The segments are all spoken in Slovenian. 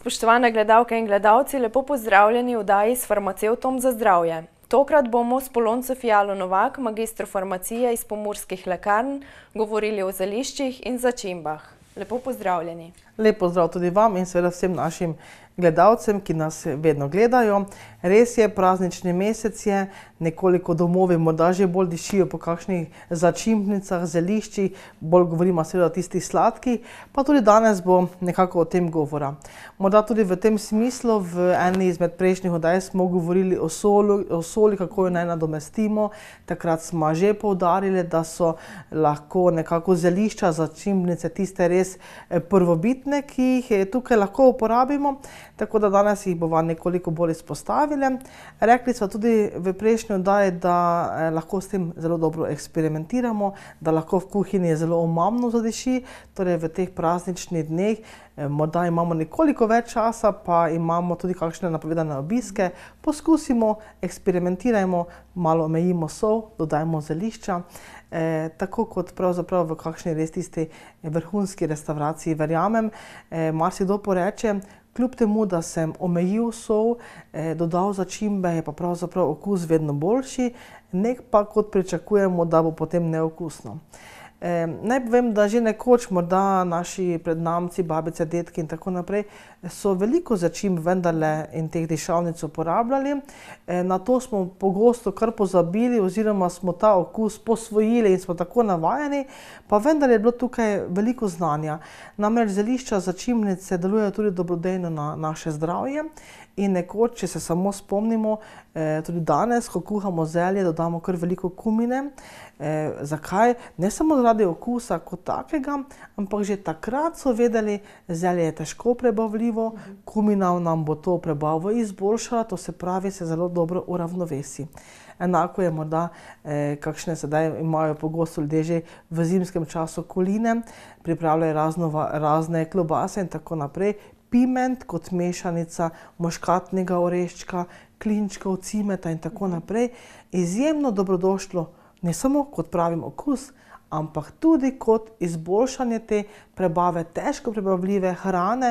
Spoštovane gledalke in gledalci, lepo pozdravljeni v oddaji s farmacevtom za zdravje. Tokrat bomo s Polonco Fialo Novak, magistro farmacije iz Pomurskih lekarn, govorili o zeliščih in začimbah. Lepo pozdravljeni. Lep pozdrav tudi vam in seveda vsem našim gledalcem, ki nas vedno gledajo. Res je, praznični mesec je, nekoliko domovi morda že bolj dišijo po kakšnih začimbnicah, zeliščih, bolj govorimo seveda o tistih sladkih, pa tudi danes bo nekako o tem govora. Morda tudi v tem smislu, v eni izmed prejšnjih oddaj smo govorili o soli, kako jo naj nadomestimo. Takrat smo že poudarili, da so lahko nekako zelišča, začimbnice tiste res prvobitne, ki jih tukaj lahko uporabimo, tako da danes jih bova nekoliko bolj izpostavili. Rekli smo tudi v prejšnji oddaji, da lahko s tem zelo dobro eksperimentiramo, da lahko v kuhinji zelo omamno zadiši, torej v teh prazničnih dneh morda imamo nekoliko več časa, pa imamo tudi kakšne napovedane obiske. Poskusimo, eksperimentirajmo, malo omejimo sol, dodajmo zelišča, tako kot pravzaprav v kakšni res tisti vrhunski restavraciji verjamem. Marsikdo poreče, kljub temu, da sem omejil sol, dodal začimbe, je pa pravzaprav okus vedno boljši, ne pa kot pričakujemo, da bo potem neokusno. Naj povem, da že nekoč morda naši prednamci, babice, dedki in tako naprej so veliko začimb vendarle in teh dišavnic uporabljali. Na to smo pogosto kar pozabili oziroma smo ta okus posvojili in smo tako navajeni, pa vendar je bilo tukaj veliko znanja. Namreč zelišča, začimbnice delujejo tudi dobrodejno na naše zdravje in nekoč, če se samo spomnimo, tudi danes, ko kuhamo zelje, dodamo kar veliko kumine. Zakaj? Ne samo zaradi okusa kot takega, ampak že takrat so vedeli, zelje je težko prebavljivo, kumina nam bo to prebavo izboljšala, to se pravi, se zelo dobro uravnovesi. Enako je morda, kakšne sedaj imajo pogosto ljudje že v zimskem času koline, pripravljajo razne klobase in tako naprej. Piment kot mešanica muškatnega oreščka, klinčkov, cimeta in tako naprej. Izjemno dobrodošlo, ne samo kot pravim okus, ampak tudi kot izboljšanje te prebave težko prebavljive hrane,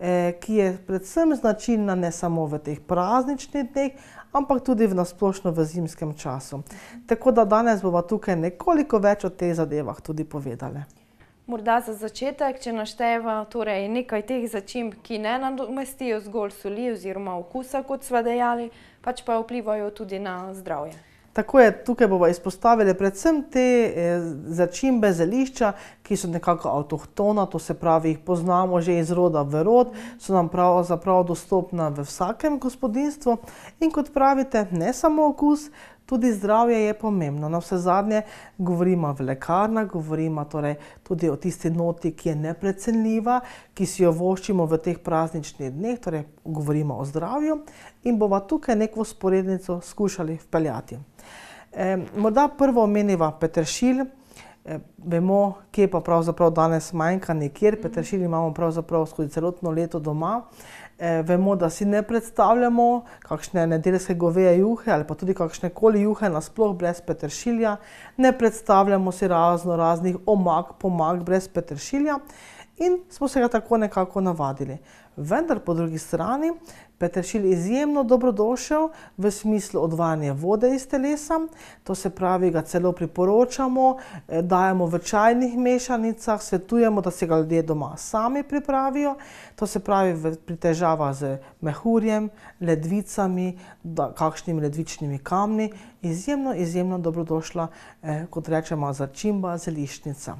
ki je predvsem značilna ne samo v teh prazničnih dneh, ampak tudi nasplošno v zimskem času. Tako da danes bova tukaj nekoliko več o teh zadevah tudi povedali. Morda za začetek, če našteva torej nekaj teh začimb, ki ne nadomestijo zgolj soli oziroma okusa, kot sva dejali, pač pa vplivajo tudi na zdravje. Tako je, tukaj bova izpostavili predvsem te začimbe, zelišča, ki so nekako avtohtona, to se pravi, jih poznamo že iz roda v rod, so nam pravzaprav dostopna v vsakem gospodinjstvu in kot pravite, ne samo okus, tudi zdravje je pomembno. Navsezadnje govorimo v lekarnah, govorimo torej tudi o tisti noti, ki je neprecenljiva, ki si jo voščimo v teh prazničnih dneh, torej govorimo o zdravju in bova tukaj neko vzporednico skušali vpeljati. Morda prvo omeniva peteršilj. Vemo, kje pa pravzaprav danes manjka nikjer. Peteršilj imamo pravzaprav skozi celotno leto doma. Vemo, da si ne predstavljamo kakšne nedeljske goveje juhe ali pa tudi kakšne koli juhe nasploh brez peteršilja. Ne predstavljamo si raznih omak, pomak brez peteršilja in smo se ga tako nekako navadili. Vendar po drugi strani peteršilj izjemno dobrodošel v smislu odvajanja vode iz telesa, to se pravi, ga celo priporočamo, dajemo v čajnih mešanicah, svetujemo, da si ga ljudje doma sami pripravijo, to se pravi pri težavah z mehurjem, ledvicami, kakšnimi ledvičnimi kamni, izjemno dobrodošla, kot rečemo, začimba, zeliščnica.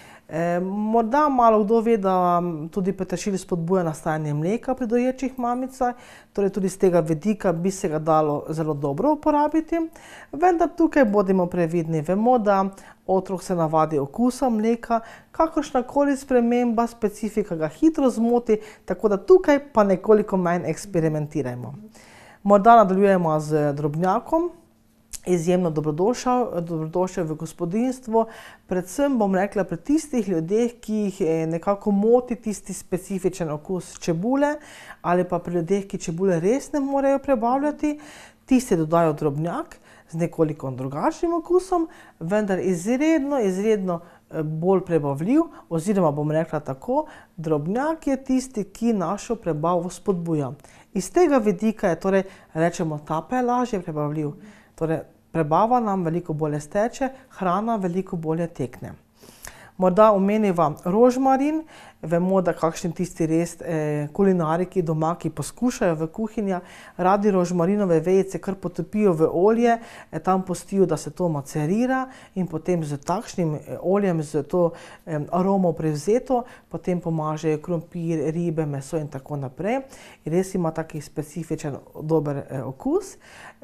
Morda malo kdo ve, da tudi peteršilj spodbuja nastajanje mleka pri doječih mamicah, torej tudi z tega vidika bi se ga dalo zelo dobro uporabiti, vendar tukaj bodimo previdni. Vemo, da otrok se navadi okusa mleka, kakršnakoli sprememba specifika ga hitro zmoti, tako da tukaj pa nekoliko manj eksperimentirajmo. Morda nadaljujemo z drobnjakom. Izjemno dobrodošel v gospodinjstvu, predvsem bom rekla pri tistih ljudeh, ki jih nekako moti tisti specifičen okus čebule ali pa pri ljudeh, ki čebule res ne morejo prebavljati, tisti dodajo drobnjak z nekoliko drugačnim okusom, vendar izredno bolj prebavljiv, oziroma bom rekla tako, drobnjak je tisti, ki našo prebavo spodbuja. Iz tega vidika je torej, rečemo, ta pa je lažje prebavljiv. Torej, prebava nam veliko bolje steče, hrana veliko bolje tekne. Morda omeniva rožmarin, vemo, da kakšni tisti res kulinariki doma, ki poskušajo v kuhinji, radi rožmarinove vejice kar potopijo v olje, tam pustijo, da se to macerira in potem z takšnim oljem, z to aromo prevzeto, potem pomažejo krompir, ribe, meso in tako naprej. In res ima taki specifičen, dober okus.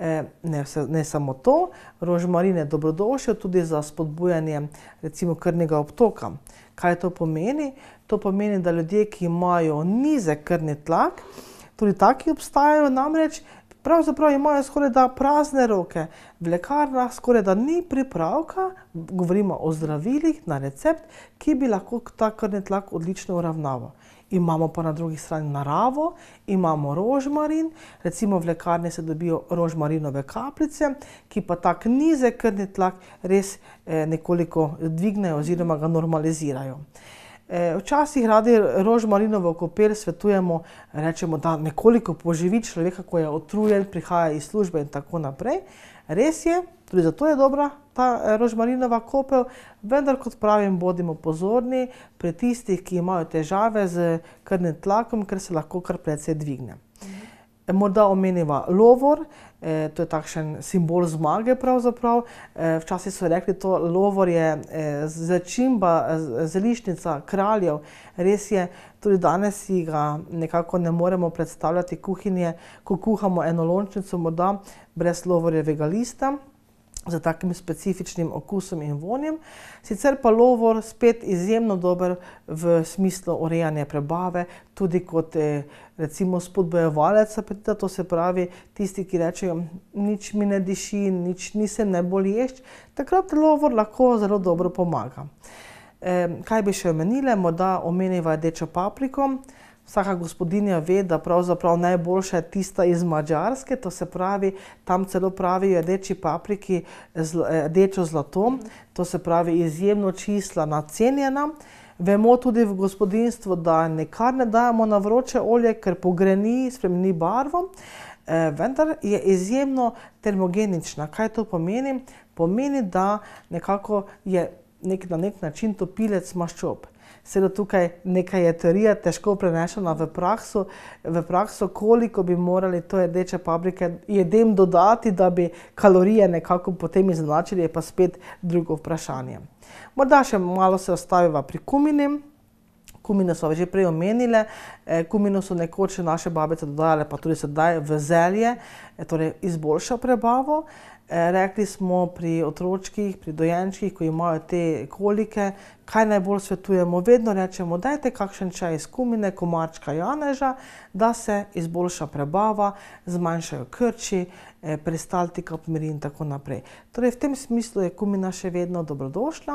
Ne samo to, rožmarin je dobrodošel tudi za spodbujanje recimo krvnega obtoka. Kaj to pomeni? To pomeni, da ljudje, ki imajo nizek krvni tlak, tudi taki obstajajo, namreč pravzaprav imajo skorajda prazne roke. V lekarnah skorajda ni pripravka, govorimo o zdravilih na recept, ki bi lahko ta krvni tlak odlično uravnaval. Imamo pa na drugi strani naravo, imamo rožmarin, recimo v lekarni se dobijo rožmarinove kapljice, ki pa tak nizek krvni tlak res nekoliko dvignejo oziroma ga normalizirajo. Včasih radi rožmarinovo kopel svetujemo, rečemo, da nekoliko poživi človeka, ko je utrujen, prihaja iz službe in tako naprej. Res je, tudi zato je dobra ta rožmarinova kopel, vendar, kot pravim, bodimo pozorni pri tistih, ki imajo težave z krvnim tlakom, ker se lahko kar precej dvigne. Morda omeniva lovor, to je takšen simbol zmage pravzaprav. Včasih so rekli, to lovor je začimba, zeliščnica kraljev. Res je, tudi danes si ga nekako ne moremo predstavljati kuhinje, ko kuhamo enolončnico, morda brez lovorjevega lista, z takim specifičnim okusom in vonjem. Sicer pa lovor spet izjemno dober v smislu urejanja prebave, tudi kot recimo spodbujevalec apetita, to se pravi tisti, ki rečejo, nič mi ne diši, nič nisem najbolj ješč, takrat lovor lahko zelo dobro pomaga. Kaj bi še omenile? Morda omeniva rdečo papriko. Vsaka gospodinja ve, da pravzaprav najboljša je tista iz Madžarske, to se pravi, tam celo pravijo rdeči papriki rdečo zlato, to se pravi izjemno čislana, cenjena. Vemo tudi v gospodinjstvu, da nikar ne dajemo na vroče olje, ker pogreni, spremeni barvo, vendar je izjemno termogenična. Kaj to pomeni? Pomeni, da nekako je na nek način topilec maščob. Seveda tukaj nekaj je teorija, težko prenešena v prakso, koliko bi morali to rdeče paprike jedem dodati, da bi kalorije nekako potem izenačili, je pa spet drugo vprašanje. Morda še malo se ostaviva pri kumini. Kumino so že prej omenile, kumino so nekoč naše babice dodajale, pa tudi sedaj v zelje, torej izboljša prebavo. Rekli smo pri otročkih, pri dojenčkih, ko imajo te kolike, kaj najbolj svetujemo, vedno rečemo, dajte kakšen čaj iz kumine, komarčka janeža, da se izboljša prebava, zmanjšajo krči, peristaltika pomiri in tako naprej. Torej v tem smislu je kumina še vedno dobrodošla.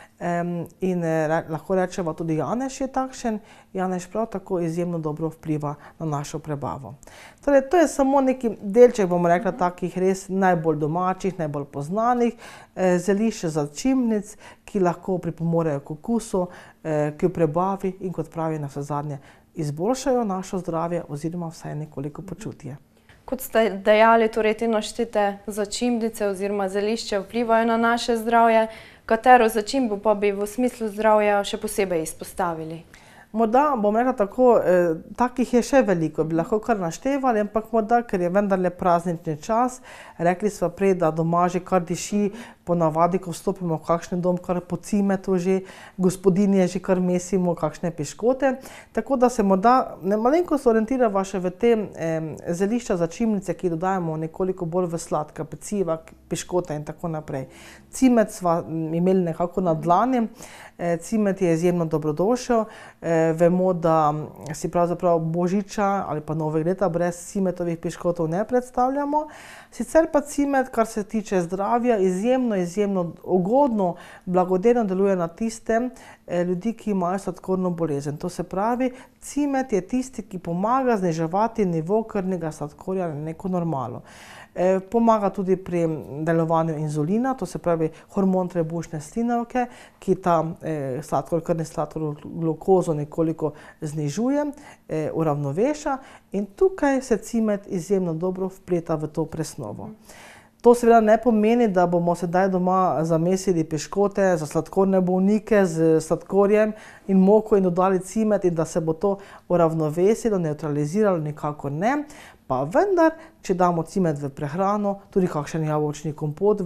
In lahko rečemo tudi janež je takšen, janež prav tako izjemno dobro vpliva na našo prebavo. Torej, to je samo neki delček, bomo rekla, takih res najbolj domačih, najbolj poznanih zelišč, začimnic, ki lahko pripomorejo k okusu, k prebavi in, kot pravi, navsezadnje izboljšajo našo zdravje oziroma vsaj nekoliko počutje. Kot ste dejali, torej te naštete začimnice oziroma zelišča vplivajo na naše zdravje. Katero začimbo pa bi v smislu zdravja še posebej izpostavili? Morda, bom rekla tako, takih je še veliko, bi lahko kar naštevali, ampak morda, ker je vendarle praznični čas, rekli sva prej, da doma že kar diši, ponavadi, ko vstopimo v kakšen dom, kar po cimetu že, gospodinje že kar mesimo kakšne piškote, tako da se morda malenkost orientirava še v te zelišča, začimnice, ki dodajamo nekoliko bolj v sladka, peciva, piškote in tako naprej. Cimet sva imeli nekako na dlani, cimet je izjemno dobrodošel, vemo, da si pravzaprav božiča ali pa novega leta brez cimetovih piškotov ne predstavljamo. Sicer pa cimet, kar se tiče zdravja, izjemno izjemno ugodno, blagodejno deluje na tiste ljudi, ki imajo sladkorno bolezen. To se pravi, cimet je tisti, ki pomaga zniževati nivo krvnega sladkorja na neko normalo. Pomaga tudi pri delovanju inzulina, to se pravi hormon trebušne slinavke, ki ta krvni sladkor, glukozo nekoliko znižuje, uravnoveša, in tukaj se cimet izjemno dobro vpleta v to presnovo. To seveda ne pomeni, da bomo sedaj doma zamesili piškote za sladkorne bolnike z sladkorjem in moko in dodali cimet in da se bo to uravnovesilo, nevtraliziralo, nikakor ne. Pa vendar, če damo cimet v prehrano, tudi kakšen jabolčni kompot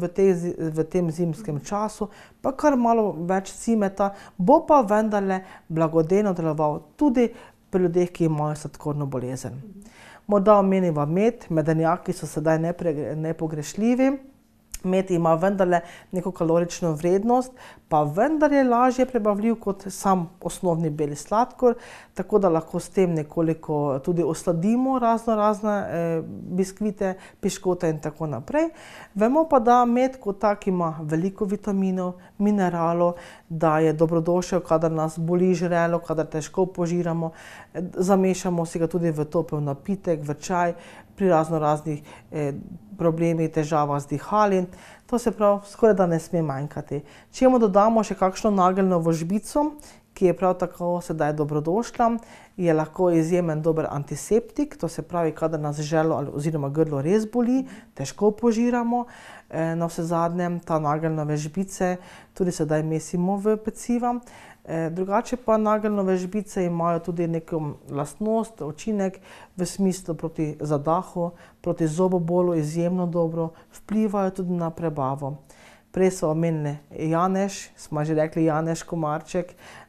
v tem zimskem času, pa kar malo več cimeta, bo pa vendarle blagodejno deloval tudi pri ljudeh, ki imajo sladkorno bolezen. Morda omeniva med, medenjaki so sedaj nepogrešljivi. Med ima vendarle neko kalorično vrednost, pa vendar je lažje prebavljiv kot sam osnovni beli sladkor, tako da lahko s tem nekoliko tudi osladimo razne biskvite, piškote in tako naprej. Vemo pa, da med kot tak ima veliko vitaminov, mineralov, da je dobrodošel, kadar nas boli žrelo, kadar težko požiramo, zamešamo si ga tudi v topel napitek, v čaj, pri raznih problemih, težavah z dihali. To se pravi, skoraj da ne sme manjkati. Če mu dodamo še kakšno nageljnovo žbico, ki je prav tako sedaj dobrodošla, je lahko izjemen dober antiseptik, to se pravi, kadar nas želo oziroma grlo res boli, težko požiramo. Navsezadnje ta nageljnove žbice tudi sedaj mesimo v peciva. Drugače pa nageljnove žbice imajo tudi neko lastnost, učinek v smislu proti zadahu, proti zobobolu izjemno dobro, vplivajo tudi na prebavo. Prej so omenili janež, smo že rekli janež komarček,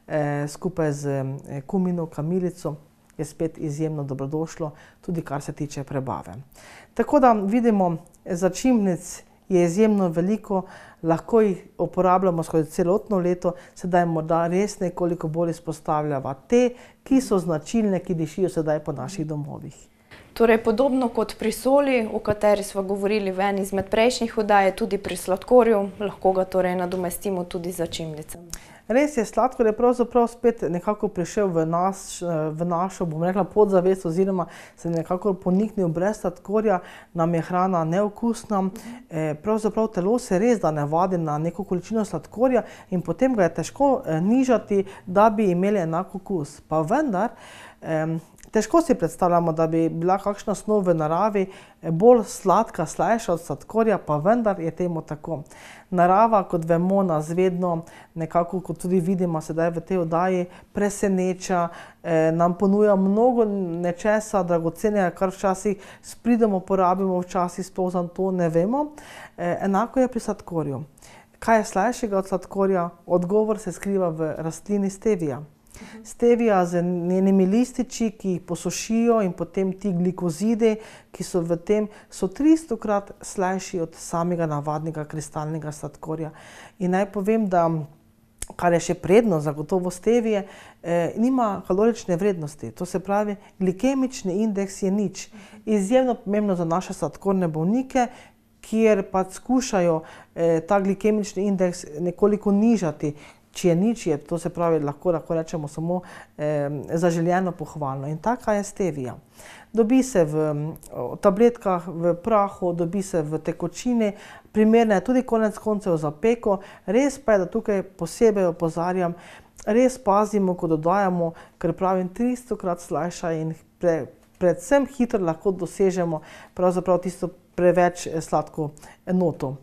skupaj z kumino, kamilico, je spet izjemno dobrodošlo, tudi kar se tiče prebave. Tako da vidimo, začimnic je izjemno veliko, lahko jih uporabljamo skozi celotno leto, sedaj morda res nekoliko bolj izpostavljava te, ki so značilne, ki dišijo sedaj po naših domovih. Torej, podobno kot pri soli, o kateri smo govorili v eni izmed prejšnjih oddaj, tudi pri sladkorju, lahko ga torej nadomestimo tudi z začimnicami. Res je, sladkor je pravzaprav spet nekako prišel v našo, bom rekla, podzavest oziroma se nekako poniknil. Brez sladkorja nam je hrana neokusna. Pravzaprav telo se res da navadi na neko količino sladkorja in potem ga je težko nižati, da bi imeli enak okus. Pa vendar, težko si predstavljamo, da bi bila kakšna snov v naravi bolj sladka, slajša od sladkorja, pa vendar je temu tako. Narava, kot vemo, nas vedno nekako, kot tudi vidimo sedaj v tej oddaji, preseneča, nam ponuja mnogo nečesa dragocenega, kar včasih s pridom porabimo, včasih sploh za to ne vemo. Enako je pri sladkorju. Kaj je slajšega od sladkorja? Odgovor se skriva v rastlini stevia. Stevia z njenimi lističi, ki jih posušijo, in potem ti glikozidi, ki so v tem, so 300-krat slajši od samega navadnega kristalnega sladkorja. In naj povem, da kar je še prednost zagotovo stevije, nima kalorične vrednosti. To se pravi, glikemični indeks je nič. Izjemno pomembno za naše sladkorne bolnike, kjer pa skušajo ta glikemični indeks nekoliko nižati. Če je nič, to se pravi, lahko rečemo samo zaželjeno pohvalno. In taka je stevia. Dobi se v tabletkah, v prahu, dobi se v tekočini, primerna je tudi konec koncev za peko. Res pa je, da tukaj posebej opozarjam, res pazimo, ko dodajamo, ker pravim 300-krat slajša in predvsem hitro lahko dosežemo pravzaprav tisto preveč sladko noto.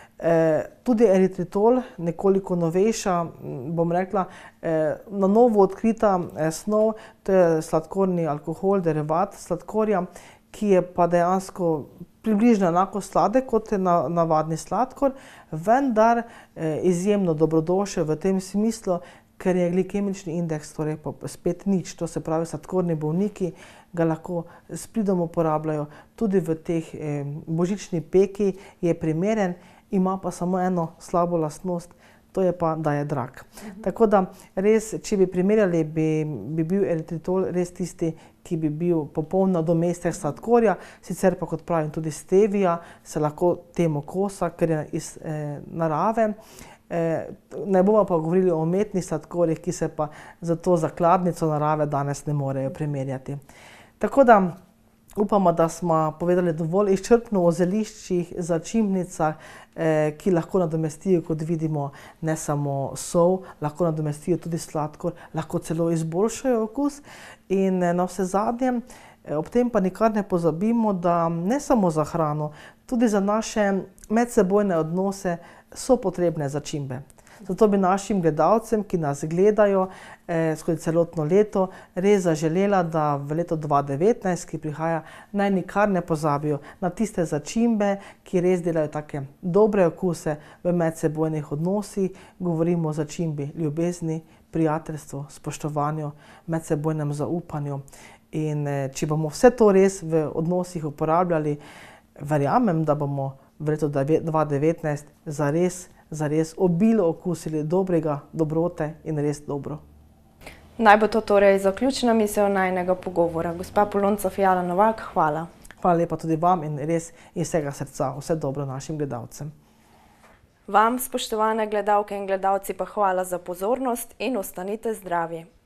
Tudi eritritol, nekoliko novejša, bom rekla, na novo odkrita snov, to je sladkorni alkohol, derivat sladkorja, ki je pa dejansko približno enako sladek kot navadni sladkor, vendar izjemno dobrodošel v tem smislu, ker je glikemični indeks torej pa spet nič. To se pravi, sladkorni bolniki ga lahko s pridom uporabljajo. Tudi v teh božični peki je primeren, ima pa samo eno slabo lastnost, to je pa, da je drag. Tako da res, če bi primerjali, bi bil eritritol res tisti, ki bi bil popoln nadomestek sladkorja, sicer pa, kot pravim, tudi stevia se lahko temu kosa, ker je iz narave. Ne bomo pa govorili o umetnih sladkorjih, ki se pa za to zakladnico narave danes ne morejo primerjati. Tako da upamo, da smo povedali dovolj izčrpno o zeliščih, začimbnicah, ki lahko nadomestijo, kot vidimo, ne samo sol, lahko nadomestijo tudi sladkor, lahko celo izboljšajo okus. In navsezadnje, ob tem pa nikar ne pozabimo, da ne samo za hrano, tudi za naše medsebojne odnose so potrebne začimbe. Zato bi našim gledalcem, ki nas gledajo skozi celotno leto, res zaželela, da v leto 2019, ki prihaja, naj nikar ne pozabijo na tiste začimbe, ki res delajo take dobre okuse v medsebojnih odnosih. Govorimo o začimbi ljubezni, prijateljstvu, spoštovanju, medsebojnem zaupanju. In če bomo vse to res v odnosih uporabljali, verjamem, da bomo v letu 2019 zares obilo okusili dobrega, dobrote in res dobro. Naj bo to torej zaključna misel najinega pogovora. Gospa Polonca Fiala Novak, hvala. Hvala lepa tudi vam in res iz vsega srca vse dobro našim gledalcem. Vam, spoštovane gledalke in gledalci, pa hvala za pozornost in ostanite zdravi.